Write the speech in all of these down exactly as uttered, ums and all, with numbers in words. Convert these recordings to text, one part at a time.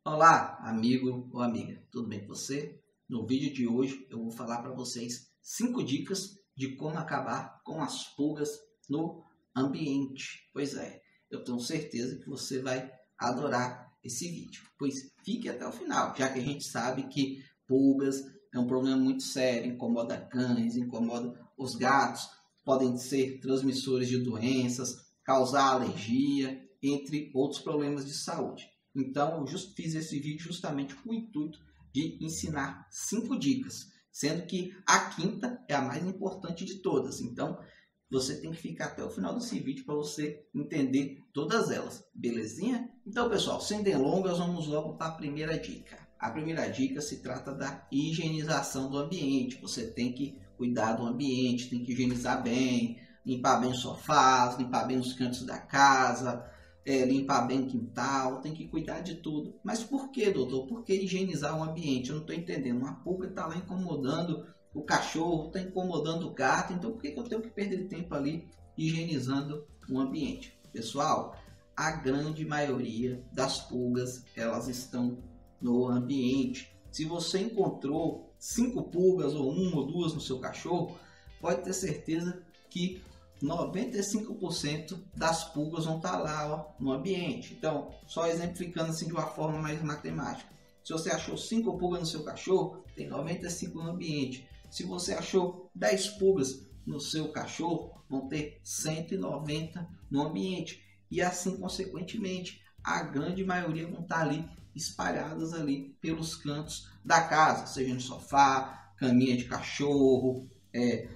Olá, amigo ou amiga, tudo bem com você? No vídeo de hoje eu vou falar para vocês cinco dicas de como acabar com as pulgas no ambiente. Pois é, eu tenho certeza que você vai adorar esse vídeo, pois fique até o final, já que a gente sabe que pulgas é um problema muito sério, incomoda cães, incomoda os gatos, podem ser transmissores de doenças, causar alergia, entre outros problemas de saúde. Então, eu just, fiz esse vídeo justamente com o intuito de ensinar cinco dicas, sendo que a quinta é a mais importante de todas. Então, você tem que ficar até o final desse vídeo para você entender todas elas, belezinha? Então, pessoal, sem delongas, vamos logo para a primeira dica. A primeira dica se trata da higienização do ambiente. Você tem que cuidar do ambiente, tem que higienizar bem, limpar bem os sofás, limpar bem os cantos da casa, É, limpar bem o quintal, tem que cuidar de tudo. Mas por que, doutor? Por que higienizar o ambiente? Eu não estou entendendo. Uma pulga está lá incomodando o cachorro, está incomodando o gato, então por que, que eu tenho que perder tempo ali higienizando o ambiente? Pessoal, a grande maioria das pulgas, elas estão no ambiente. Se você encontrou cinco pulgas, ou uma ou duas no seu cachorro, pode ter certeza que noventa e cinco por cento das pulgas vão estar lá, ó, no ambiente. Então, só exemplificando assim de uma forma mais matemática. Se você achou cinco pulgas no seu cachorro, tem noventa e cinco no ambiente. Se você achou dez pulgas no seu cachorro, vão ter cento e noventa no ambiente. E assim, consequentemente, a grande maioria vão estar ali espalhadas ali pelos cantos da casa, seja no sofá, caminha de cachorro, é,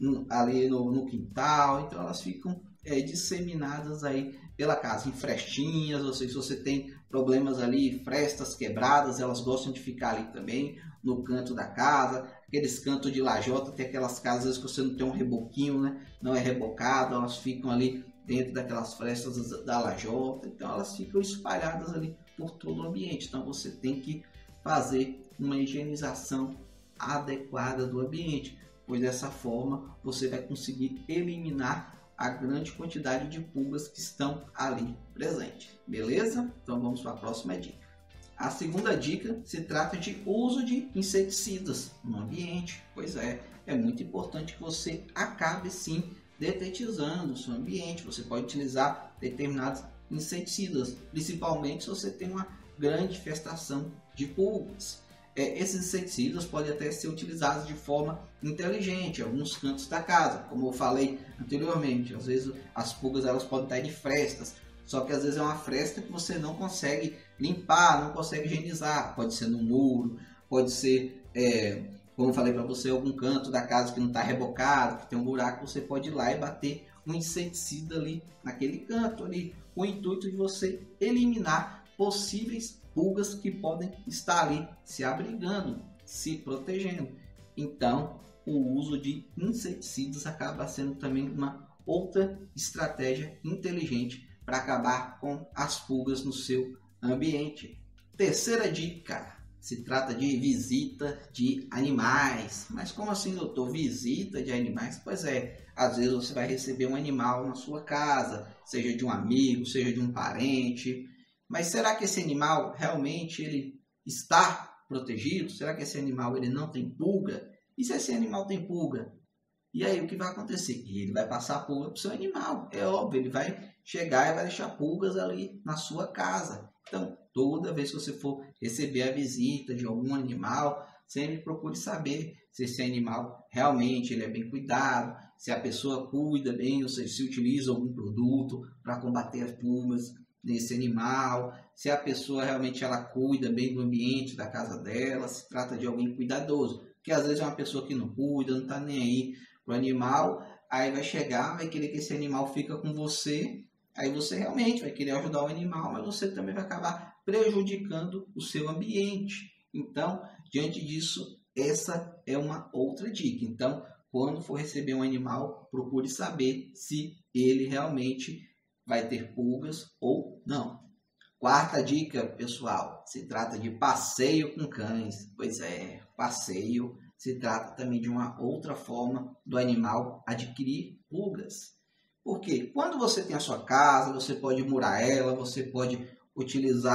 ali no, no quintal. Então elas ficam é, disseminadas aí pela casa, em frestinhas, ou seja, se você tem problemas ali, frestas quebradas, elas gostam de ficar ali também, no canto da casa, aqueles cantos de lajota, tem aquelas casas que você não tem um reboquinho, né? Não é rebocado, elas ficam ali dentro daquelas frestas da lajota, então elas ficam espalhadas ali por todo o ambiente. Então você tem que fazer uma higienização adequada do ambiente, pois dessa forma você vai conseguir eliminar a grande quantidade de pulgas que estão ali presentes, beleza? Então vamos para a próxima dica. A segunda dica se trata de uso de inseticidas no ambiente. Pois é, é muito importante que você acabe sim detetizando o seu ambiente. Você pode utilizar determinados inseticidas, principalmente se você tem uma grande infestação de pulgas. É, esses inseticidas podem até ser utilizados de forma inteligente em alguns cantos da casa, como eu falei anteriormente. Às vezes as pulgas elas podem estar de frestas, só que às vezes é uma fresta que você não consegue limpar, não consegue higienizar. Pode ser no muro, pode ser, é, como eu falei para você, algum canto da casa que não está rebocado, que tem um buraco, você pode ir lá e bater um inseticida ali naquele canto ali, com o intuito de você eliminar possíveis pulgas que podem estar ali se abrigando, se protegendo. Então, o uso de inseticidas acaba sendo também uma outra estratégia inteligente para acabar com as pulgas no seu ambiente. Terceira dica, se trata de visita de animais. Mas como assim, doutor? Visita de animais? Pois é, às vezes você vai receber um animal na sua casa, seja de um amigo, seja de um parente. Mas será que esse animal realmente ele está protegido? Será que esse animal ele não tem pulga? E se esse animal tem pulga? E aí o que vai acontecer? Ele vai passar a pulga para o seu animal. É óbvio, ele vai chegar e vai deixar pulgas ali na sua casa. Então, toda vez que você for receber a visita de algum animal, sempre procure saber se esse animal realmente ele é bem cuidado, se a pessoa cuida bem, ou seja, se utiliza algum produto para combater as pulgas desse animal, se a pessoa realmente ela cuida bem do ambiente da casa dela, se trata de alguém cuidadoso, porque às vezes é uma pessoa que não cuida, não está nem aí pro animal, aí vai chegar, vai querer que esse animal fica com você, aí você realmente vai querer ajudar o animal, mas você também vai acabar prejudicando o seu ambiente. Então, diante disso, essa é uma outra dica. Então, quando for receber um animal, procure saber se ele realmente vai ter pulgas ou não. Quarta dica, pessoal, se trata de passeio com cães. Pois é, passeio se trata também de uma outra forma do animal adquirir pulgas. Porque quando você tem a sua casa, você pode murar ela, você pode utilizar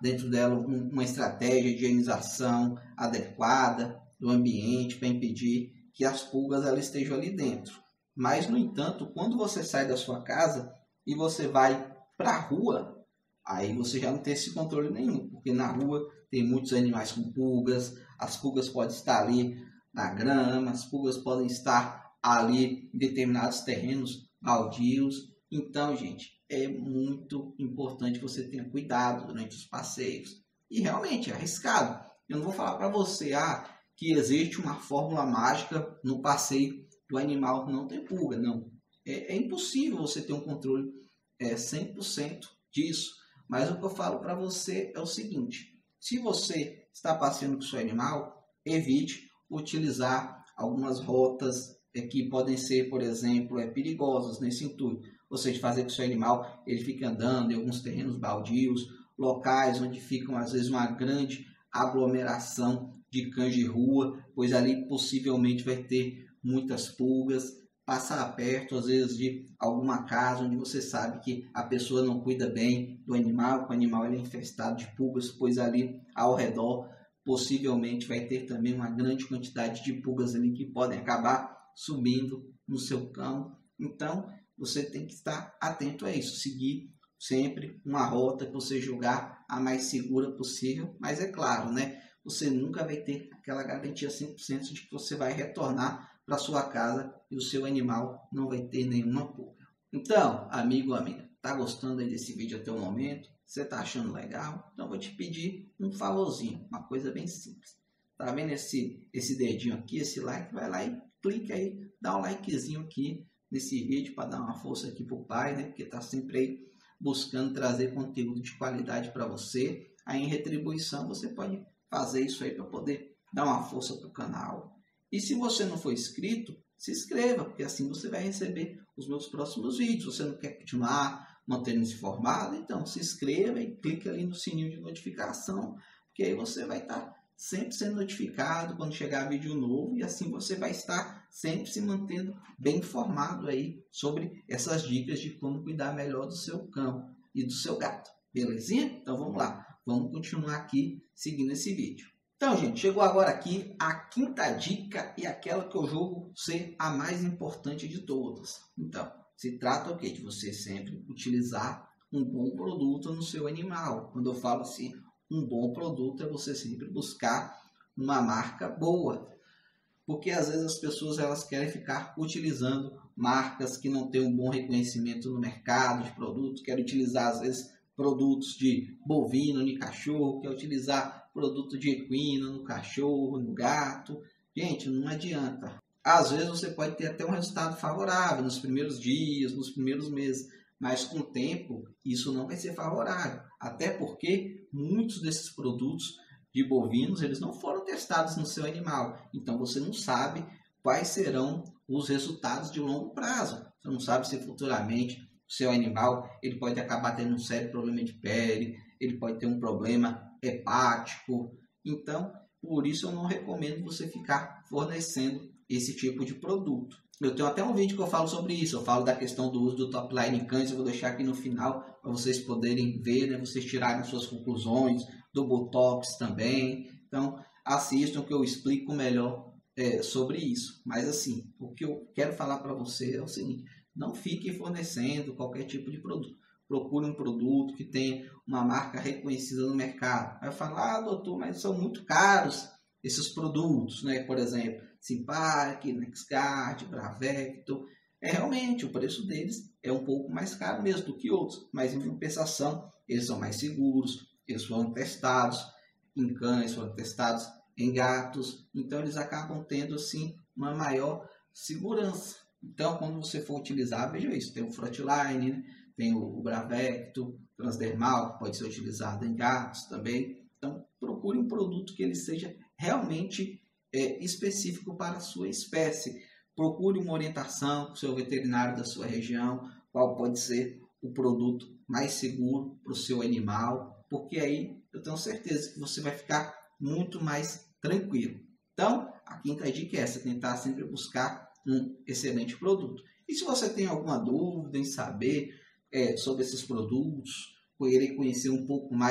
dentro dela um, uma estratégia de higienização adequada do ambiente para impedir que as pulgas elas estejam ali dentro. Mas, no entanto, quando você sai da sua casa e você vai para a rua, aí você já não tem esse controle nenhum, porque na rua tem muitos animais com pulgas, as pulgas podem estar ali na grama, as pulgas podem estar ali em determinados terrenos baldios. Então, gente, é muito importante que você tenha cuidado durante os passeios. E realmente é arriscado. Eu não vou falar para você ah, que existe uma fórmula mágica no passeio do animal não ter pulga. Não. É, é impossível você ter um controle é, cem por cento disso. Mas o que eu falo para você é o seguinte. Se você está passeando com o seu animal, evite utilizar algumas rotas é, que podem ser, por exemplo, é, perigosas nesse intuito. Ou seja, fazer com que o seu animal ele fique andando em alguns terrenos baldios, locais onde ficam às vezes uma grande aglomeração de cães de rua, pois ali possivelmente vai ter muitas pulgas. Passar perto às vezes de alguma casa onde você sabe que a pessoa não cuida bem do animal, que o animal ele é infestado de pulgas, pois ali ao redor possivelmente vai ter também uma grande quantidade de pulgas ali que podem acabar subindo no seu cão. Então você tem que estar atento a isso, seguir sempre uma rota que você julgar a mais segura possível, mas é claro, né? Você nunca vai ter aquela garantia cem por cento de que você vai retornar para sua casa e o seu animal não vai ter nenhuma pulga. Então, amigo ou amiga, tá gostando aí desse vídeo até o momento? Você tá achando legal? Então vou te pedir um favorzinho, uma coisa bem simples. Tá vendo esse, esse dedinho aqui, esse like? Vai lá e clica aí, dá um likezinho aqui nesse vídeo para dar uma força aqui pro pai, né? Porque tá sempre aí buscando trazer conteúdo de qualidade para você. Aí em retribuição você pode fazer isso aí para poder dar uma força pro canal. E se você não for inscrito, se inscreva, porque assim você vai receber os meus próximos vídeos. Você não quer continuar mantendo-se informado? Então se inscreva e clique ali no sininho de notificação, porque aí você vai estar sempre sendo notificado quando chegar vídeo novo, e assim você vai estar sempre se mantendo bem informado aí sobre essas dicas de como cuidar melhor do seu cão e do seu gato. Belezinha? Então vamos lá, vamos continuar aqui seguindo esse vídeo. Então, gente, chegou agora aqui a quinta dica e aquela que eu julgo ser a mais importante de todas. Então, se trata o quê? De você sempre utilizar um bom produto no seu animal. Quando eu falo assim, um bom produto é você sempre buscar uma marca boa. Porque às vezes as pessoas elas querem ficar utilizando marcas que não têm um bom reconhecimento no mercado de produtos, querem utilizar às vezes produtos de bovino, de cachorro, quer utilizar produto de equino no cachorro, no gato. Gente, não adianta. Às vezes você pode ter até um resultado favorável nos primeiros dias, nos primeiros meses, mas com o tempo isso não vai ser favorável. Até porque muitos desses produtos de bovinos, eles não foram testados no seu animal. Então você não sabe quais serão os resultados de longo prazo. Você não sabe se futuramente o seu animal ele pode acabar tendo um sério problema de pele, ele pode ter um problema hepático. Então, por isso eu não recomendo você ficar fornecendo esse tipo de produto. Eu tenho até um vídeo que eu falo sobre isso, eu falo da questão do uso do top line em cães, eu vou deixar aqui no final para vocês poderem ver, né, vocês tirarem suas conclusões, do Botox também. Então, assistam que eu explico melhor é, sobre isso. Mas assim, o que eu quero falar para você é o seguinte, não fique fornecendo qualquer tipo de produto. Procure um produto que tenha uma marca reconhecida no mercado. Vai falar, ah, doutor, mas são muito caros esses produtos, né? Por exemplo, Simparic, NexGard, Bravecto. É realmente, o preço deles é um pouco mais caro mesmo do que outros, mas em compensação, eles são mais seguros, eles foram testados em cães, foram testados em gatos, então eles acabam tendo assim uma maior segurança. Então, quando você for utilizar, veja isso, tem o Frontline, né? Tem o Bravecto, Transdermal, que pode ser utilizado em gatos também. Então, procure um produto que ele seja realmente é, específico para a sua espécie. Procure uma orientação com o seu veterinário da sua região, qual pode ser o produto mais seguro para o seu animal, porque aí eu tenho certeza que você vai ficar muito mais tranquilo. Então, a quinta dica é essa, tentar sempre buscar um excelente produto. E se você tem alguma dúvida em saber é, sobre esses produtos, querer conhecer um pouco mais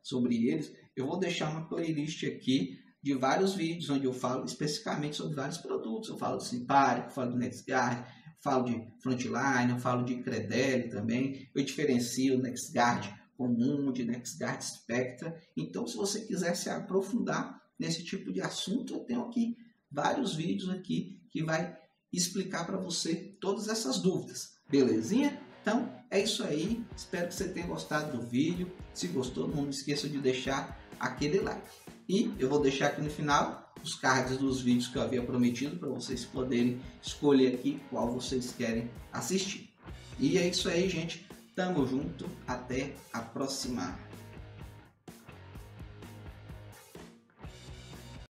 sobre eles, eu vou deixar uma playlist aqui de vários vídeos onde eu falo especificamente sobre vários produtos. Eu falo do Simparic, eu falo do NexGard, falo de Frontline, eu falo de Credelio também. Eu diferencio o NexGard comum de NexGard Spectra. Então, se você quiser se aprofundar nesse tipo de assunto, eu tenho aqui vários vídeos aqui que vai explicar para você todas essas dúvidas. Belezinha? Então, é isso aí. Espero que você tenha gostado do vídeo. Se gostou, não esqueça de deixar aquele like. E eu vou deixar aqui no final os cards dos vídeos que eu havia prometido para vocês poderem escolher aqui qual vocês querem assistir. E é isso aí, gente. Tamo junto. Até a próxima.